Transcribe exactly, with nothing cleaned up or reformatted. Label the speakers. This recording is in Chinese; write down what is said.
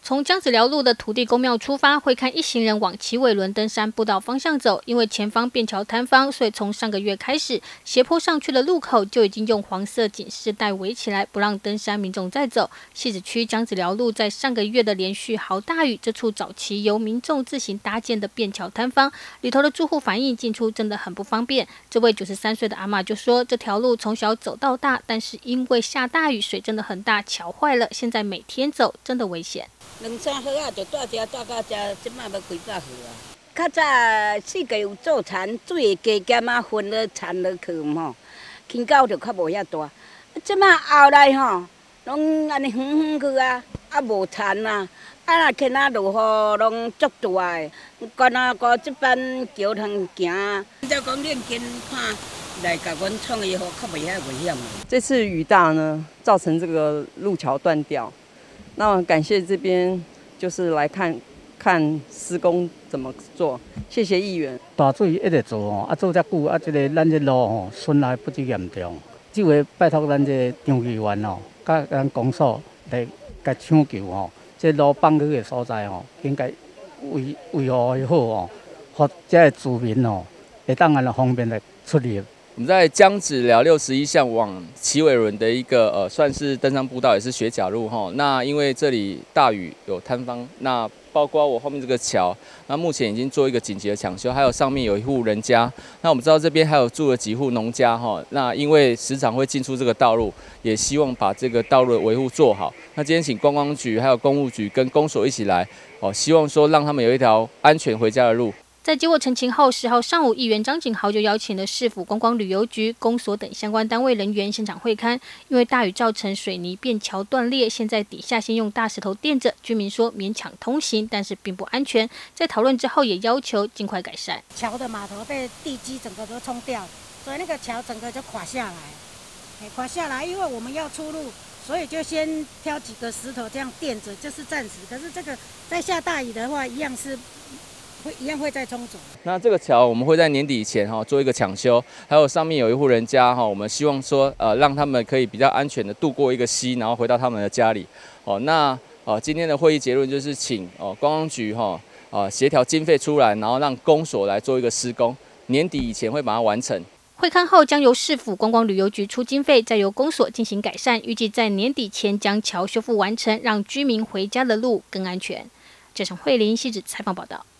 Speaker 1: 从江子寮路的土地公庙出发，会看一行人往旗尾仑登山步道方向走。因为前方便桥坍方，所以从上个月开始，斜坡上去的路口就已经用黄色警示带围起来，不让登山民众再走。汐止区江子寮路在上个月的连续豪大雨，这处早期由民众自行搭建的便桥坍方，里头的住户反映进出真的很不方便。这位九十三岁的阿嬷就说，这条路从小走到大，但是因为下大雨，水真的很大，桥坏了，现在每天走真的危险。
Speaker 2: 两三号啊，就带遮带到遮，即摆要开八号啊。较早四界有做田，水加减啊分了田落去吼，坑沟就较无遐大。即摆后来吼，拢安尼远远去啊，啊无田啊，啊若坑仔落雨，拢足大诶。干那个即班桥通行，就讲恁近看来甲阮创的好，较袂遐危险。
Speaker 3: 这次雨大呢，造成这个路桥断掉。 那感谢这边就是来看看施工怎么做，谢谢议员。
Speaker 4: 大水一直做哦，啊做遮久，啊这个咱这路吼损害不止严重，这回拜托咱这张议员哦，甲咱公所来甲抢救吼，这路放去的所在吼，应该维维护的好哦，互这个居民哦，会当安尼方便来出入。
Speaker 5: 我们在江子寮六十一巷往旗尾仑的一个呃，算是登山步道，也是雪甲路哈。那因为这里大雨有坍方，那包括我后面这个桥，那目前已经做一个紧急的抢修，还有上面有一户人家。那我们知道这边还有住了几户农家哈。那因为时常会进出这个道路，也希望把这个道路的维护做好。那今天请观光局、还有公务局跟公所一起来哦，希望说让他们有一条安全回家的路。
Speaker 1: 在接获陈情后，十号上午，议员张景豪就邀请了市府观光旅游局、公所等相关单位人员现场会勘。因为大雨造成水泥便桥断裂，现在底下先用大石头垫着。居民说勉强通行，但是并不安全。在讨论之后，也要求尽快改善。
Speaker 6: 桥的码头被地基整个都冲掉，所以那个桥整个就垮下来。哎，垮下来，因为我们要出路，所以就先挑几个石头这样垫着，这是暂时。可是这个在下大雨的话，一样是。 会一样会再冲走。
Speaker 5: 那这个桥我们会在年底以前哈做一个抢修，还有上面有一户人家哈，我们希望说呃让他们可以比较安全的渡过一个溪，然后回到他们的家里。哦，那呃今天的会议结论就是请哦观光局哈啊协调经费出来，然后让公所来做一个施工，年底以前会把它完成。
Speaker 1: 会勘后将由市府观光旅游局出经费，再由公所进行改善，预计在年底前将桥修复完成，让居民回家的路更安全。这是慧玲汐止采访报道。